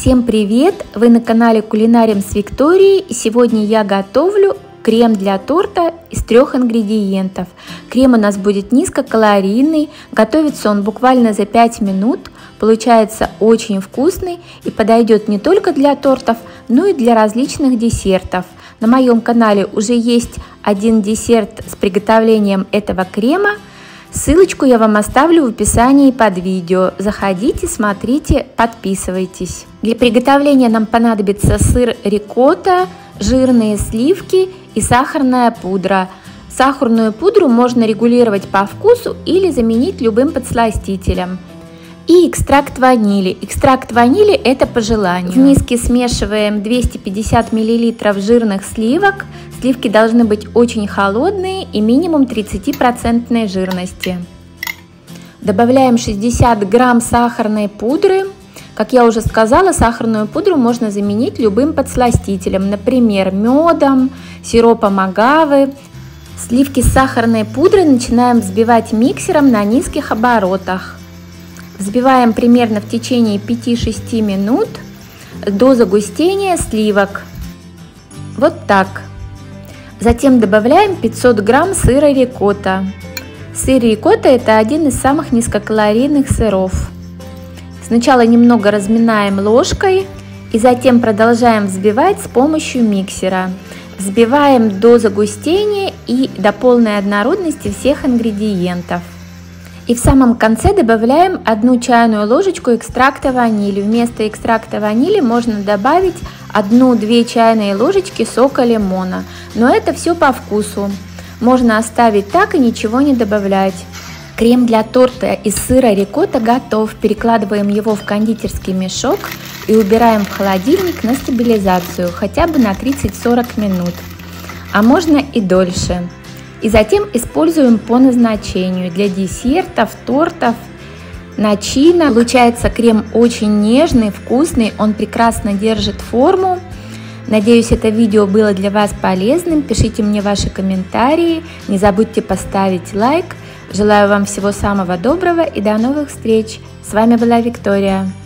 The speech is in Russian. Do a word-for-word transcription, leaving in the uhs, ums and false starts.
Всем привет! Вы на канале Кулинарим с Викторией, и сегодня я готовлю крем для торта из трех ингредиентов. Крем у нас будет низкокалорийный, готовится он буквально за пять минут, получается очень вкусный и подойдет не только для тортов, но и для различных десертов. На моем канале уже есть один десерт с приготовлением этого крема. Ссылочку я вам оставлю в описании под видео. Заходите, смотрите, подписывайтесь. Для приготовления нам понадобится сыр рикотта, жирные сливки и сахарная пудра. Сахарную пудру можно регулировать по вкусу или заменить любым подсластителем. И экстракт ванили. Экстракт ванили – это по желанию. В миске смешиваем двести пятьдесят миллилитров жирных сливок. Сливки должны быть очень холодные и минимум тридцать процентов жирности. Добавляем шестьдесят грамм сахарной пудры. Как я уже сказала, сахарную пудру можно заменить любым подсластителем, например, медом, сиропом агавы. Сливки с сахарной пудрой начинаем взбивать миксером на низких оборотах. Взбиваем примерно в течение пяти-шести минут до загустения сливок. Вот так. Затем добавляем пятьсот грамм сыра рикотта. Сыр рикотта – это один из самых низкокалорийных сыров. Сначала немного разминаем ложкой и затем продолжаем взбивать с помощью миксера. Взбиваем до загустения и до полной однородности всех ингредиентов. И в самом конце добавляем одну чайную ложечку экстракта ванили. Вместо экстракта ванили можно добавить одну-две чайные ложечки сока лимона. Но это все по вкусу. Можно оставить так и ничего не добавлять. Крем для торта из сыра рикотта готов. Перекладываем его в кондитерский мешок и убираем в холодильник на стабилизацию хотя бы на тридцать-сорок минут. А можно и дольше. И затем используем по назначению для десертов, тортов, начинок. Получается крем очень нежный, вкусный, он прекрасно держит форму. Надеюсь, это видео было для вас полезным. Пишите мне ваши комментарии, не забудьте поставить лайк. Желаю вам всего самого доброго и до новых встреч. С вами была Виктория.